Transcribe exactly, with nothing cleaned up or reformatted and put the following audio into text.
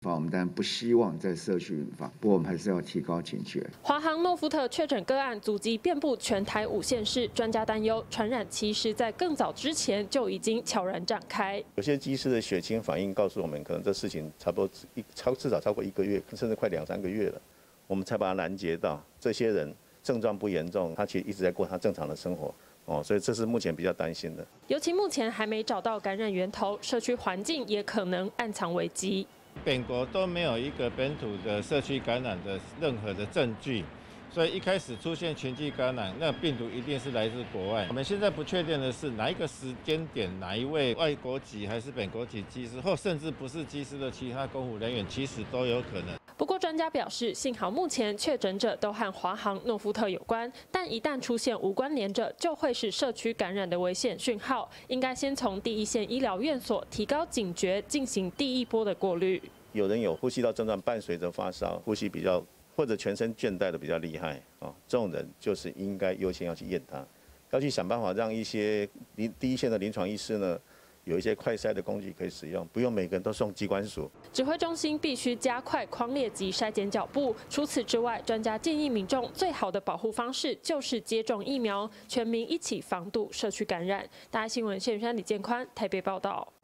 我们当然不希望在社区引发，不过我们还是要提高警觉。 华航诺福特确诊个案足迹遍布全台五县市，专家担忧传染其实在更早之前就已经悄然展开。 有些机师的血清反应告诉我们，可能这事情差不多一超至少超过一个月，甚至快两三个月了，我们才把它拦截到。这些人症状不严重，他其实一直在过他正常的生活。哦，所以这是目前比较担心的。 尤其目前还没找到感染源头，社区环境也可能暗藏危机。 本国都没有一个本土的社区感染的任何的证据，所以一开始出现群聚感染，那病毒一定是来自国外。我们现在不确定的是哪一个时间点，哪一位外国籍还是本国籍机师，或甚至不是机师的其他公务人员，其实都有可能。 不过，专家表示，幸好目前确诊者都和华航、诺福特有关，但一旦出现无关联者，就会是社区感染的危险讯号。应该先从第一线医疗院所提高警觉，进行第一波的过滤。 有人有呼吸道症状伴随着发烧，呼吸比较或者全身倦怠的比较厉害啊，这种人就是应该优先要去验他，要去想办法让一些临第一线的临床医师呢。有一些快筛的工具可以使用，不用每个人都送机关署。 指挥中心必须加快匡列及筛检脚步。除此之外，专家建议民众最好的保护方式就是接种疫苗，全民一起防堵社区感染。大爱新闻谢云山、李建宽台北报道。